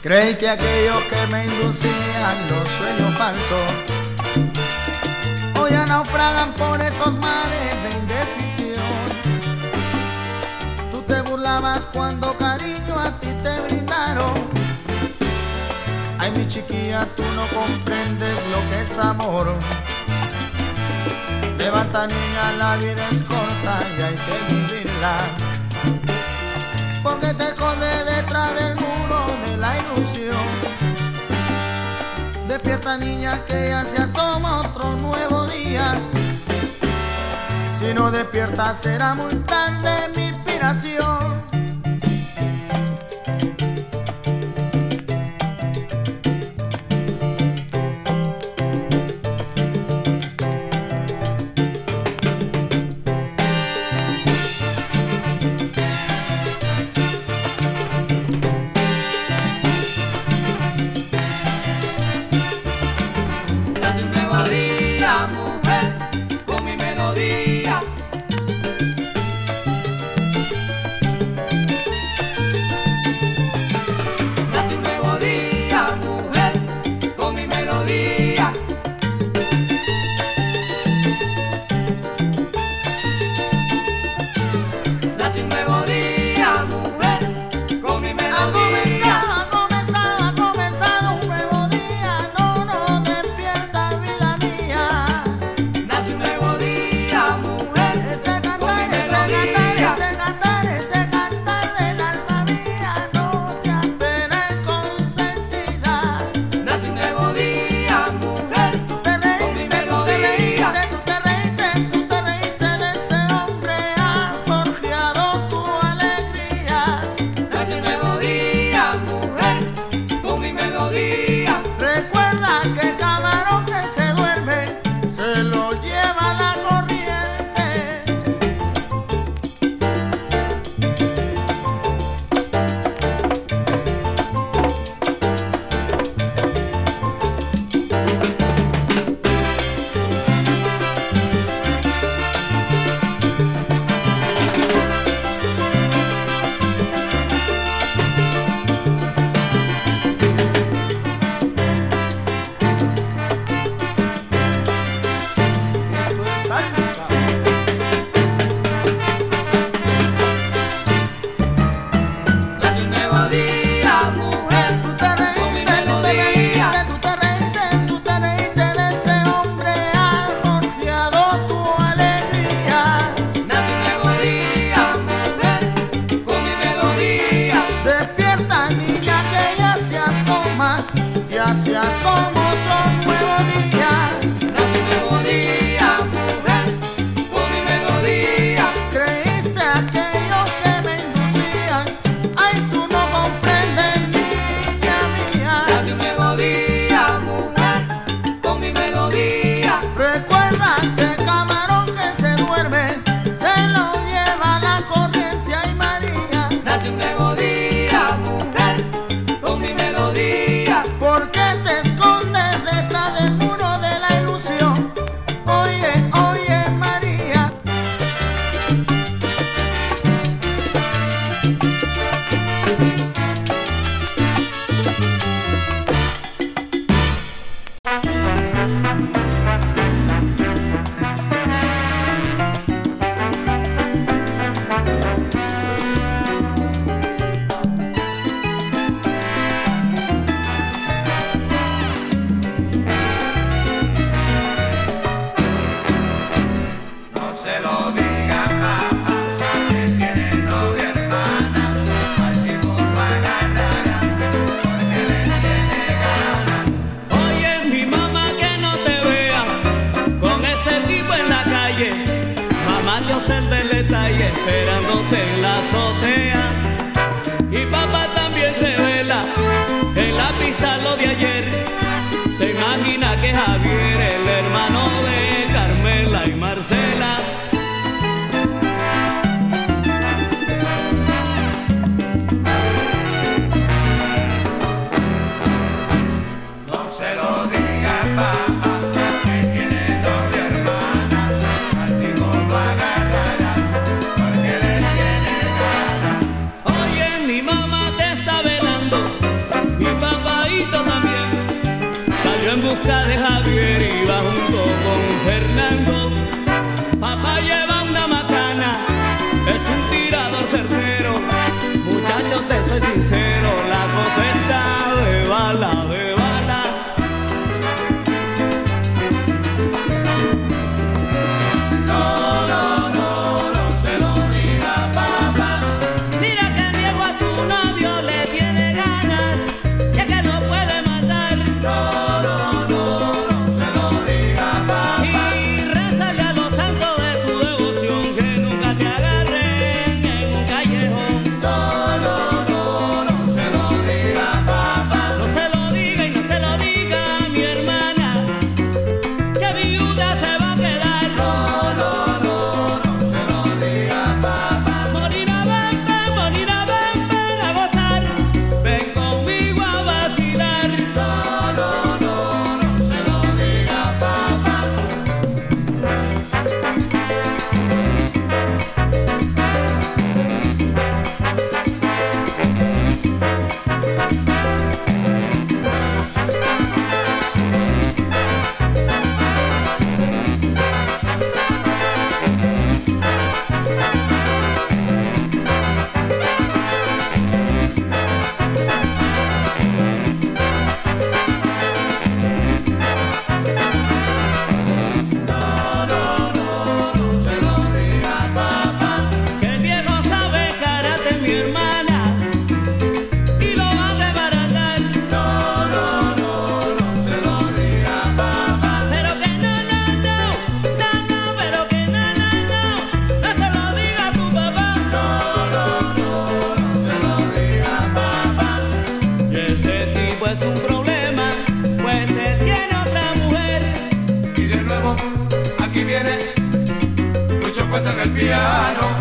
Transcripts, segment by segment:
Creí que aquellos que me inducían los sueños falsos hoy ya naufragan por esos mares de indecisión. Tú te burlabas cuando cariño a ti te brindaron. Ay, mi chiquilla, tú no comprendes lo que es amor. Levanta, niña, la vida es corta y hay que vivirla. Porque te escondes detrás del muro de la ilusión. Despierta, niña, que ya se asoma otro nuevo día. Si no despiertas será muy tarde mi inspiración. Esperándote en la azotea, y papá también te vela en la pista lo de ayer. Se imagina que Javier, el hermano de Carmela y Marcela, no se lo diga papá, que tiene doble hermana, al tipo lo agarrarás, porque le tiene ganas. oye, mi mamá te está velando, y Salió en busca de Javier, iba junto con Fernando. Papá lleva una macana, es un tirador certero. Muchachos, te soy sincero, la cosa está de bala, de bala. En el piano.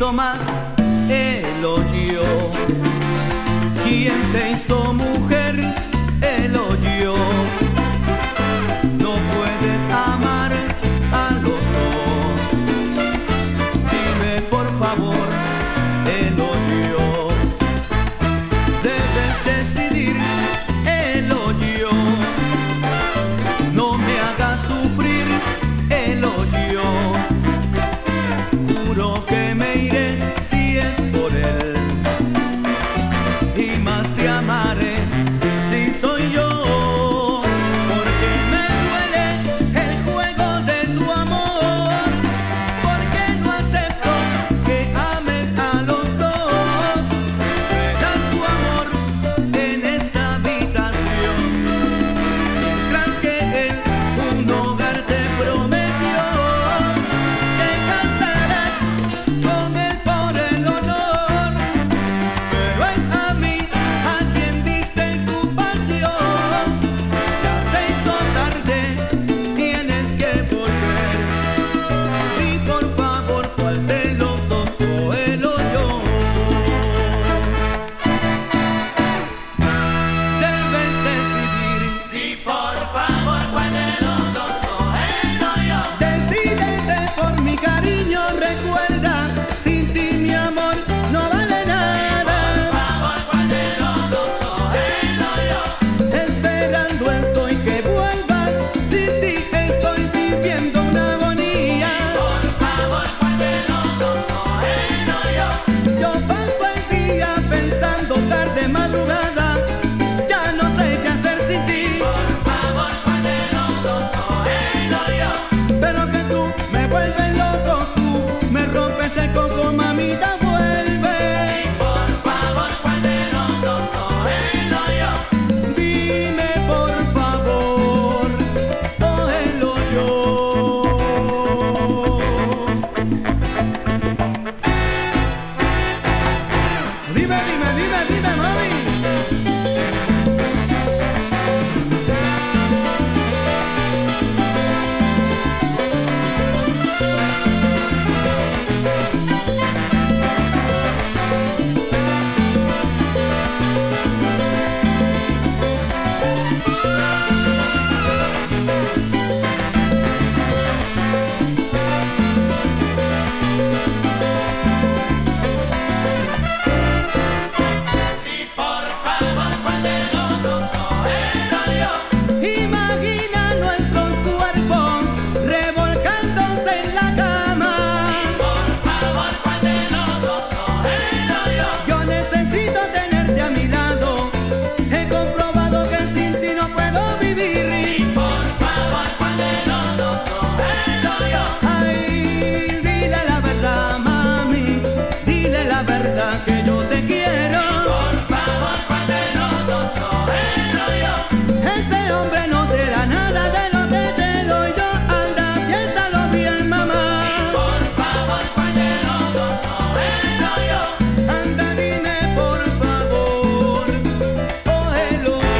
hizo más? El hoyo. ¿Quién te hizo mujer? El hoyo. No puedes amar a los dos. Dime por favor, el hoyo. Debes decidir, el hoyo. No me hagas sufrir, el hoyo. Juro que me iré si es por él. Y más te amaré si soy yo. Porque me duele el juego de tu amor. Porque no acepto que ames a los dos. Me das tu amor en esta habitación. Mientras que él un hogar te prometió. Te casarás con él por el honor. Pero es a mí a quien diste tu pasión. Ya se hizo tarde, tienes que volver. Y por favor, ¿cuál de los dos fue el hoyo? Debes decidir. Y por favor, ¿cuál de los dos fue el hoyo? Decídete por mi cariño, recuerda, sin ti mi amor no vale nada. Por favor, ¿cuál de los dos fue el hoyo? Esperando estoy que vuelvas, sin ti estoy viviendo una agonía. Por favor, ¿cuál de los dos fue el hoyo? Yo paso el día pensando tarde, madrugada, ya no sé qué hacer sin ti. Por favor, ¿cuál de los dos fue el hoyo? Pero que tú me vuelves loco, tú me rompes el coco, mamita, vuelve. Por favor, ¿cuál de los dos fue el hoyo? Dime por favor, cógelo yo. Dime, mami. Y por favor, ¿cuál de los dos fue el hoyo? Imagina nuestros cuerpos revolcándose en la cama. Por favor, ¿cuál de los dos fue el hoyo? Yo necesito tenerte a mi lado. He comprobado que sin ti no puedo vivir. Por favor, ¿cuál de los dos fue el hoyo? Ay, dile la verdad, mami. Dile la verdad que yo te quiero. Por favor, ¿cuál de los dos fue el hoyo? Ese hombre no te da nada de lo que te doy yo. Anda, piénsalo bien, mamá. Por favor, ¿cuál de los dos fue el hoyo? Anda, dime por favor, cógelo yo.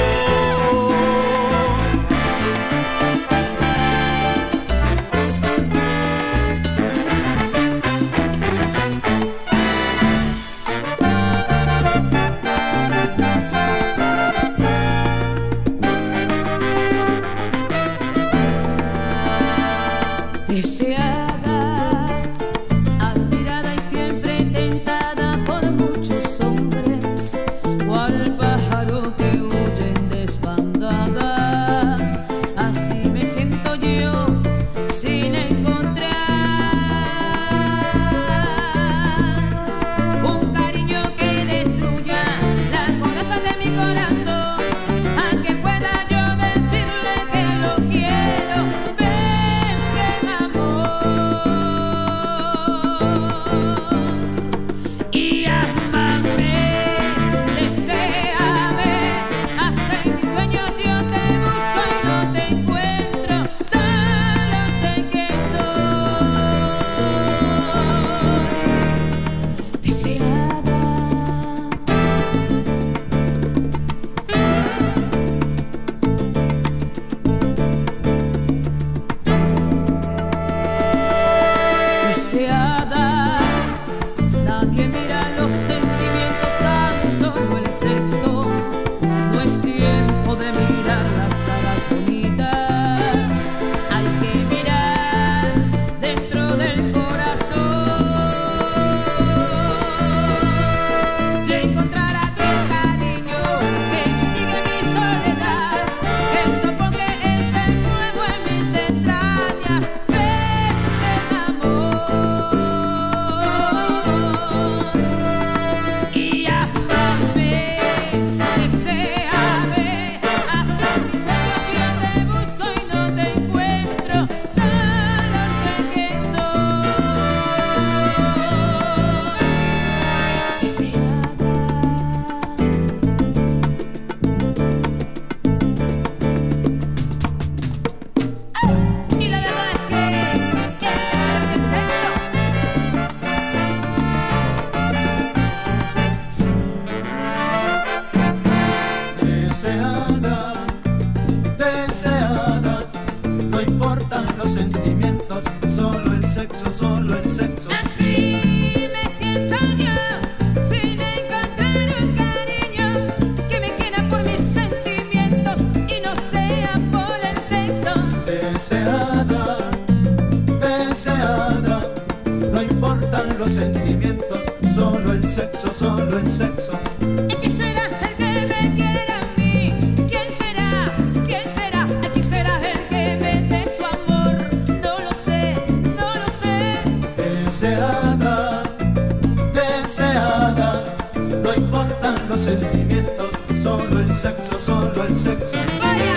importan los sentimientos, solo el sexo, solo el sexo. ¿Y quién será el que me quiera a mí? ¿Quién será? ¿Quién será? ¿Quién será el que me dé su amor? No lo sé, no lo sé. Deseada, deseada, no importan los sentimientos, solo el sexo, solo el sexo. Vaya,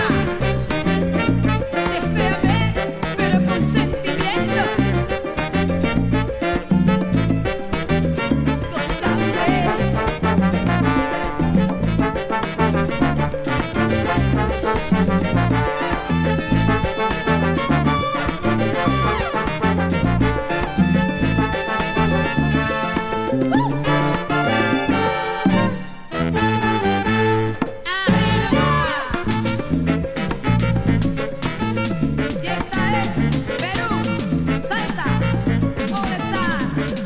deséame, pero con sentimiento. Y esta es Perú, salsa, ¿dónde está?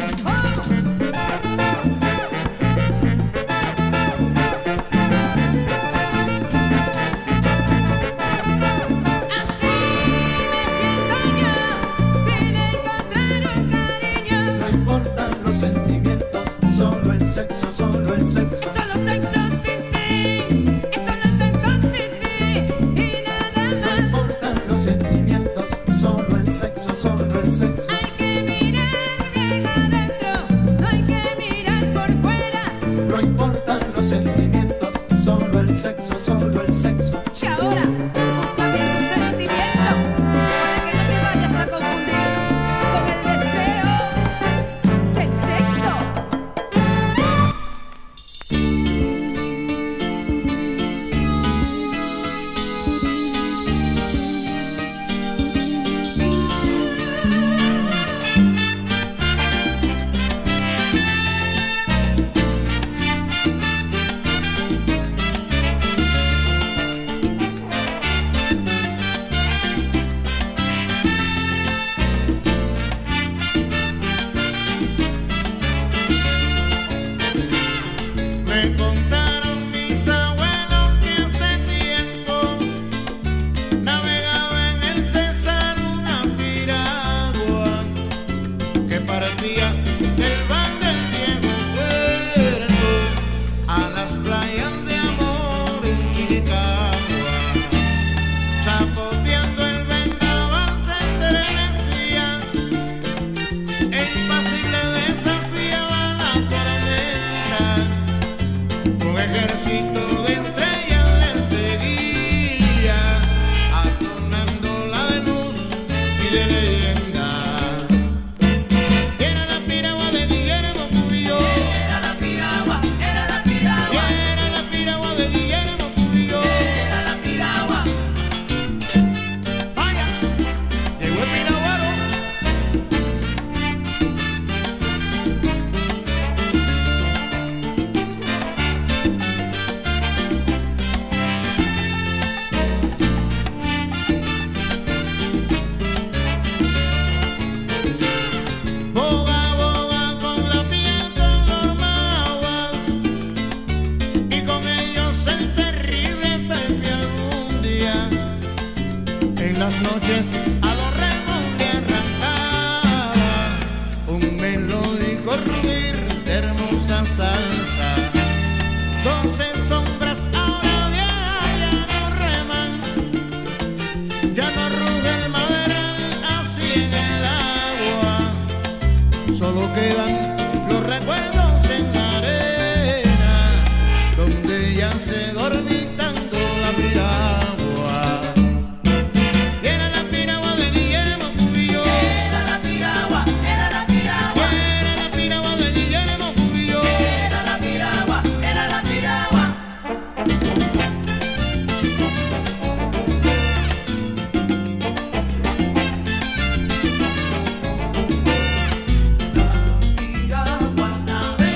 Así me siento yo, sin encontrar un cariño. No importan los sentimientos, solo el sexo, solo el sexo. Solo sexo, sí, sí, y solo sexo, sí, sí, y nada No más. importan los sentimientos, solo el sexo, solo el sexo. Hay que mirar bien adentro, no hay que mirar por fuera. No importan los sentimientos, solo el sexo, solo el sexo. Y ahora, busca bien tu sentimiento, para que no te vayas a confundir con el deseo del sexo. Me contaron mis abuelos que hace tiempo navegaba en el César una piragua que partía del bar del viejo puerto a las playas de amor en Chilicagua. Chapoteando el vendaval se estremecía e impasible desafiaba la tormenta. Un ejército de estrellas le seguía, adornándola de luz y de leyenda. Era la piragua de Guillermo Cubillo. Era la piragua, era la piragua. Era la piragua de Guillermo Cubillo. Era la piragua. Vaya, llegó el piraguaro. Boga, boga con la piel con los maguas y con ellos el terrible Pepe algún día en las noches a los remos le arrancaba un melódico rugir de hermosa salsa. 12 sombras ahora ya no reman, ya no ruge el maderal así en el agua. Solo quedan los recuerdos en la arena, donde ya se dormitando la piragua. Era la piragua de Guillermo Cubillo. Era la piragua, era la piragua. Era la piragua de Guillermo Cubillo. Era la piragua, era la piragua. Piragua navega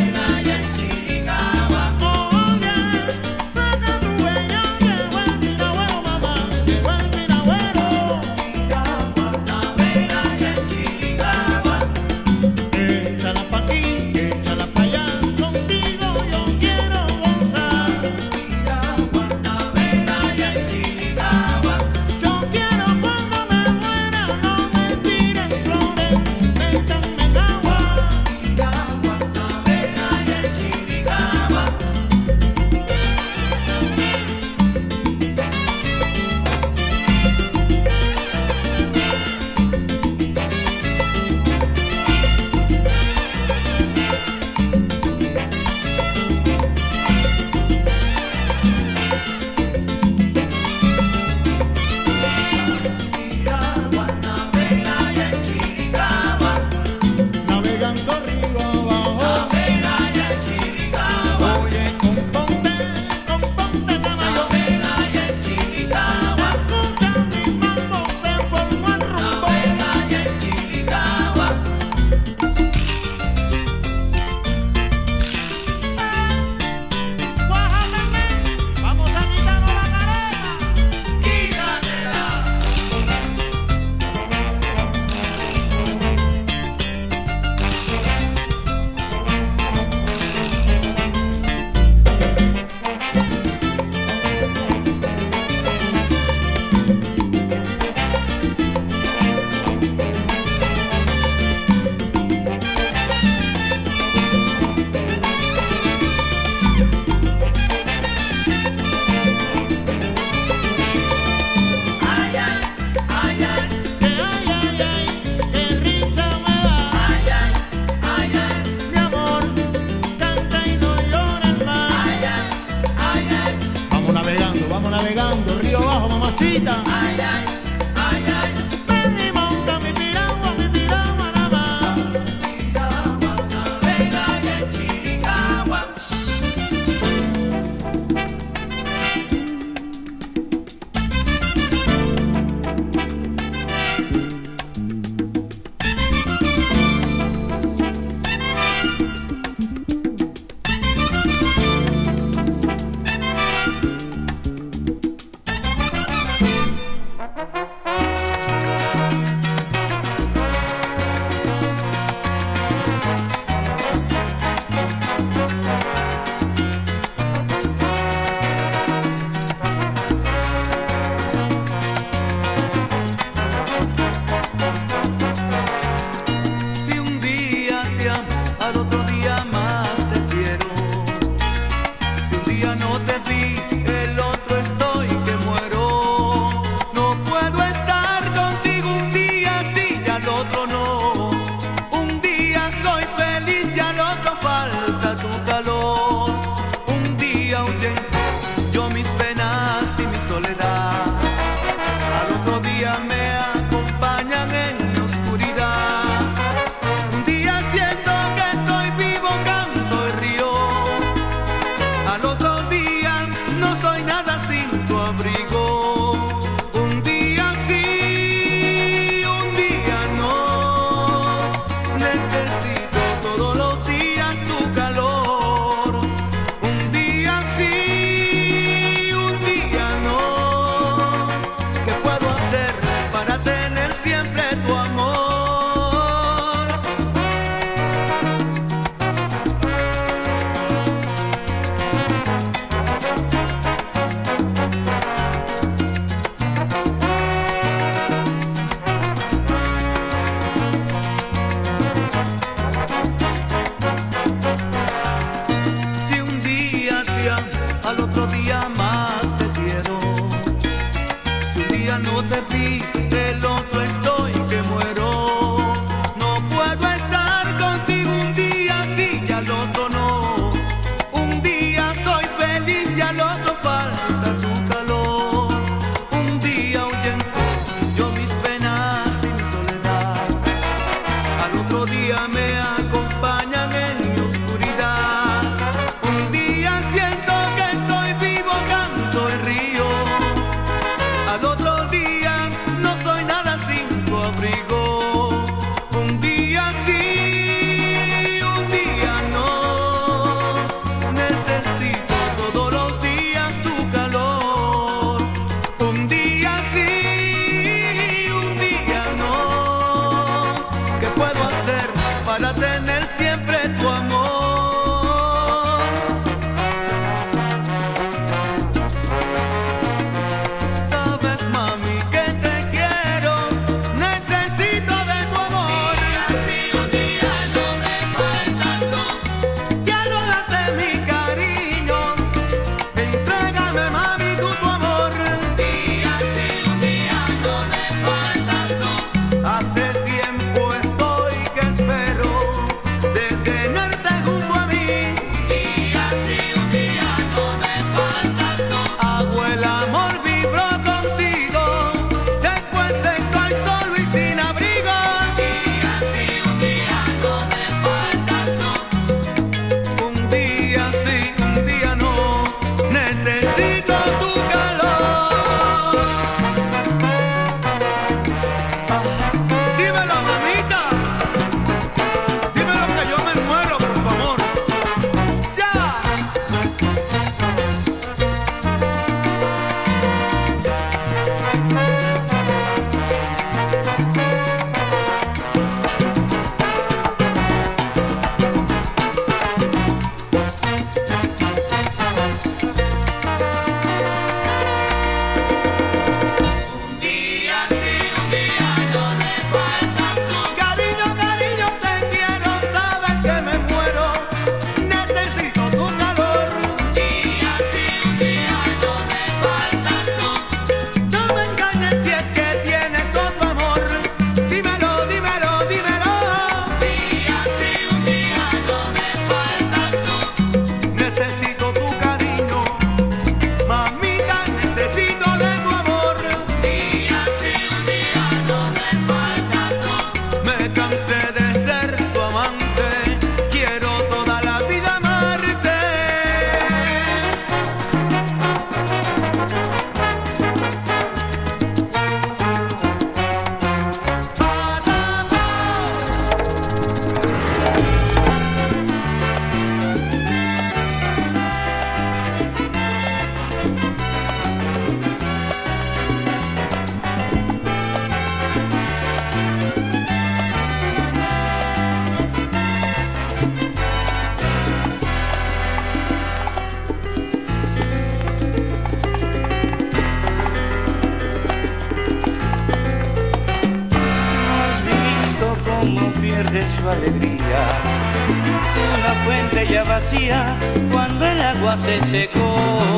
otro día más te quiero. Si un día no te vi, el otro estoy que muero. No puedo estar contigo un día sí y al otro no. Un día soy feliz y al otro falta tu calor. Un día ahuyento yo mis penas y mi soledad. Al otro día me acompañan en mi oscuridad. Un día siento que estoy vivo, canto el río. Al otro día no soy nada sin tu abrigo. Un día sí, un día no. Necesito todos los días tu calor. Un día sí, un día no. ¿Qué puedo hacer para tener siempre tu amor? Sabes, mami, que te quiero, necesito de tu amor. Si un día no me faltas tú, quiero darte mi cariño. Entrégame, mami, tu amor. Día si un día no me faltas tú. Hace tiempo estoy que espero de tenerte junto a mí. Día si un día no me faltas tú. Hago el amor, vibro contigo. Después estoy solo y sin abrigo. Día si un día no me faltas tú. Un día sí, un día no. Necesito tu calor. Dímelo, mamita. Dímelo que yo me muero por tu amor. ¡Ya! Un día sí, un día no me faltas tú. Cariño, cariño, te quiero, sabes que me muero. Necesito tu calor. Día sí, un día no me faltas tú. No me engañes si es que tienes otro amor. Dímelo, dímelo, dímelo. Día sí, un día no me faltas tú. Necesito tu cariño. Mamita, necesito de tu amor. Día sí, un día no me faltas tú. Me cansé de ser tu amante. Quiero toda la vida amarte. ¿Has visto cómo pierde su alegría? Una fuente ya vacía cuando el agua se secó.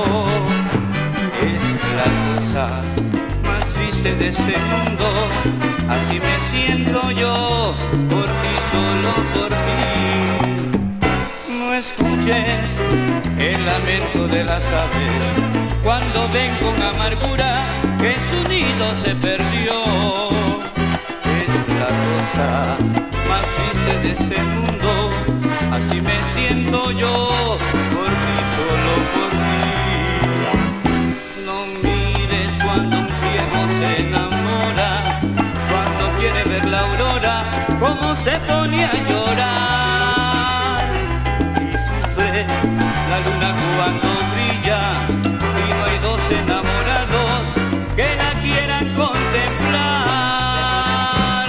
Es la cosa más triste de este mundo. Así me siento yo, por ti, solo por ti. No escuches el lamento de las aves cuando ven con amargura que su nido se perdió. Es la cosa más triste de este mundo. Así me siento yo, por ti, solo por ti. No mires cuando un ciego se enamora, cuando quiere ver la aurora, cómo se pone a llorar. Y sufre la luna cuando brilla, y no hay dos enamorados que la quieran contemplar.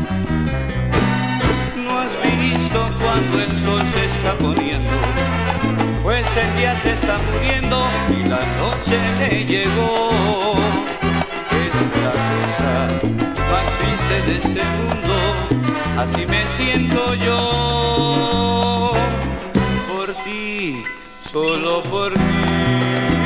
¿No has visto cuando el sol se está poniendo? Pues el día se está muriendo y la noche le llegó. Es la cosa más triste de este mundo. Así me siento yo, por ti, solo por ti.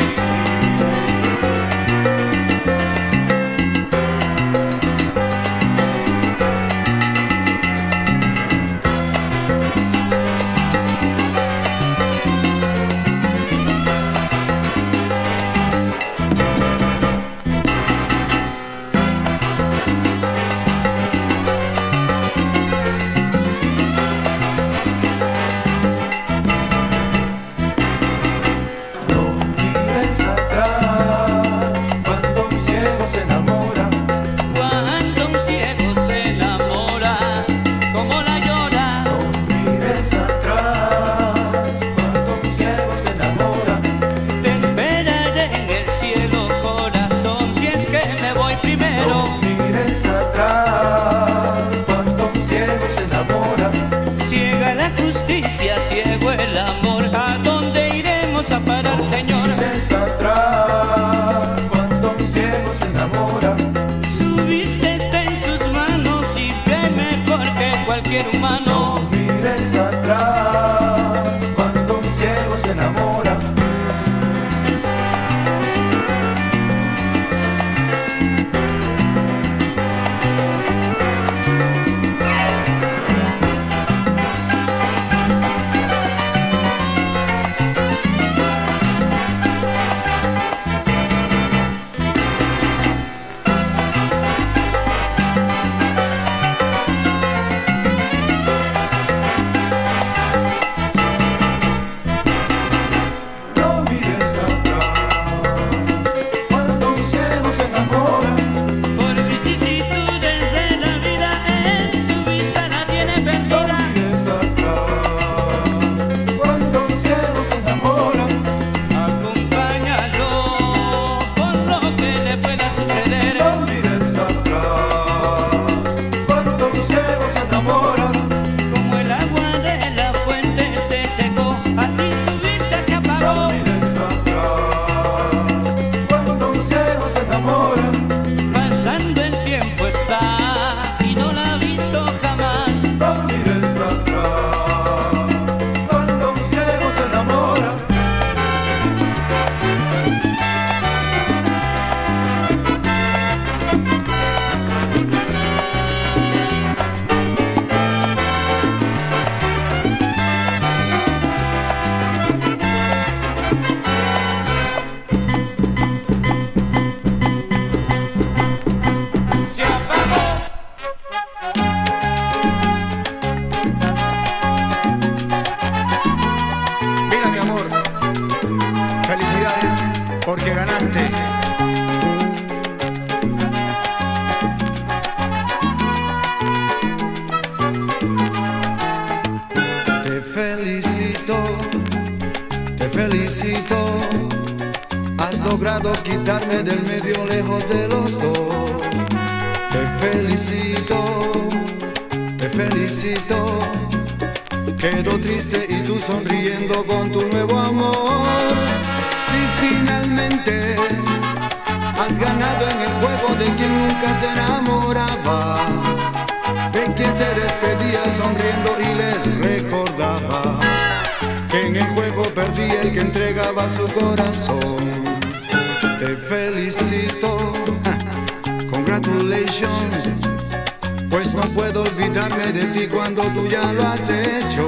felicito, has logrado quitarme del medio lejos de los dos. Te felicito, te felicito. Quedo triste y tú sonriendo con tu nuevo amor. Si finalmente has ganado en el juego de quien nunca se enamoraba, de quien se despedía sonriendo y les recordaba que en el juego perdía el que entregaba su corazón. Te felicito, congratulations, pues no puedo olvidarme de ti cuando tú ya lo has hecho.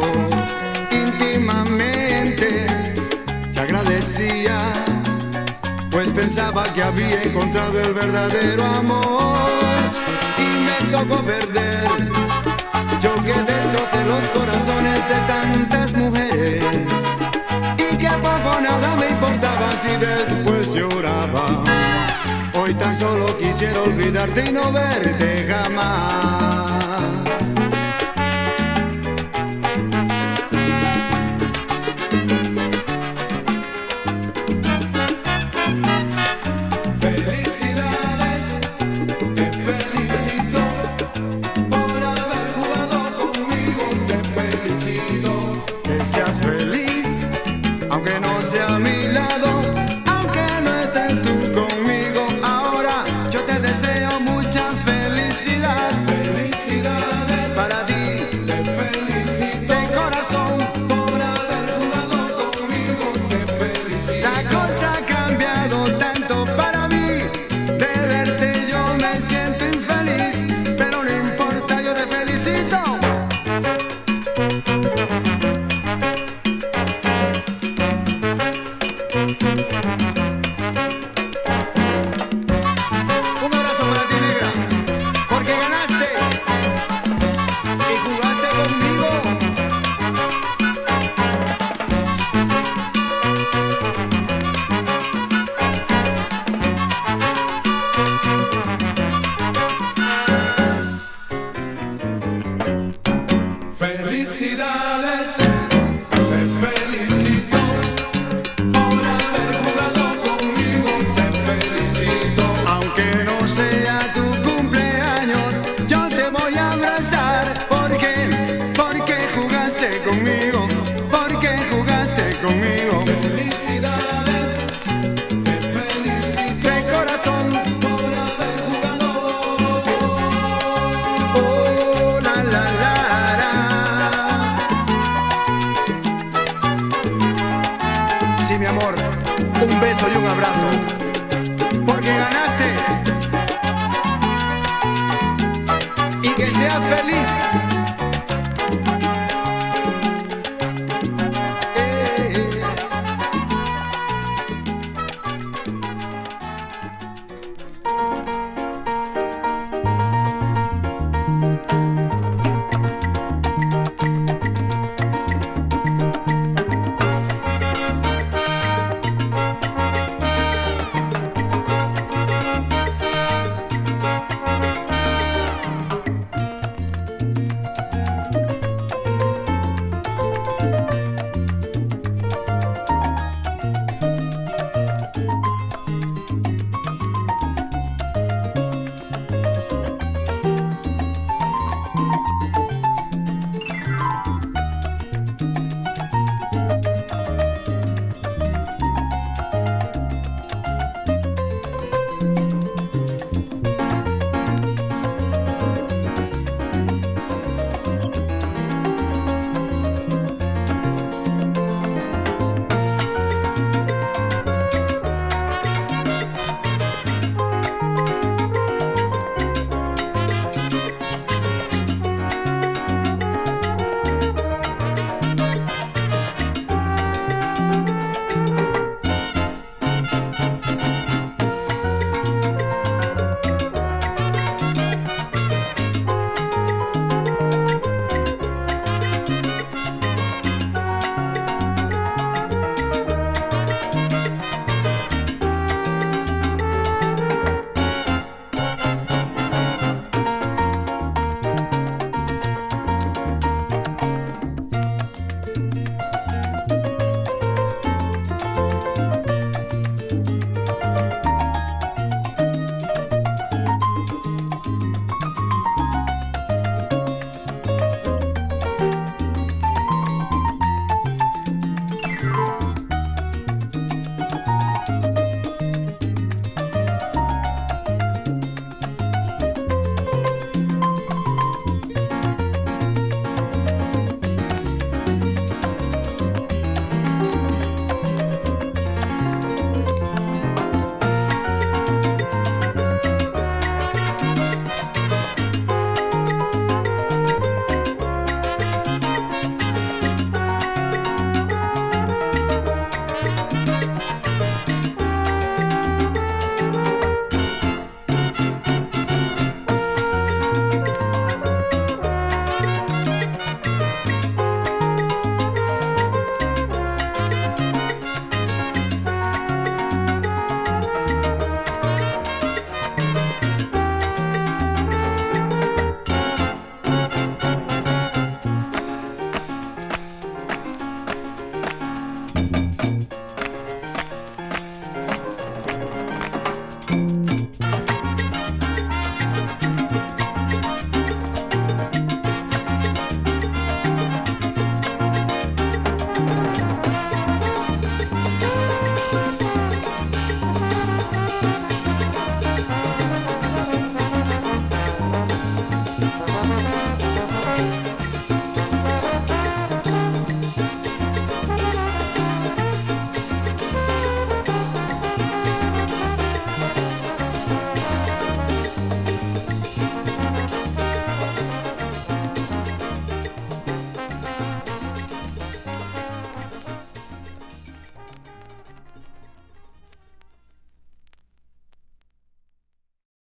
Íntimamente te agradecía, pues pensaba que había encontrado el verdadero amor. Y me tocó perder, yo que destrocé los corazones de tantas mujeres, y que a poco nada me importaba si después lloraba. Hoy tan solo quisiera olvidarte y no verte jamás. Felicidades, te felicito por haber jugado conmigo. Te felicito, que seas feliz, aunque no sea a mi lado, aunque no estés tú conmigo. Yo te deseo mucha felicidad. Felicidades para ti. Te felicito de corazón por haber jugado conmigo. Te felicito. La cosa ha cambiado tanto para mí. De verte yo me siento infeliz, pero no importa, yo te felicito. Felicidades, te felicito por haber jugado conmigo. Te felicito, aunque no sea tu cumpleaños, yo te voy a abrazar. Porque jugaste conmigo, porque jugaste conmigo. Felicidades, te felicito de corazón por haber jugado. Oh, la la la. Sí, mi amor, un beso y un abrazo, porque ganaste, y que seas feliz.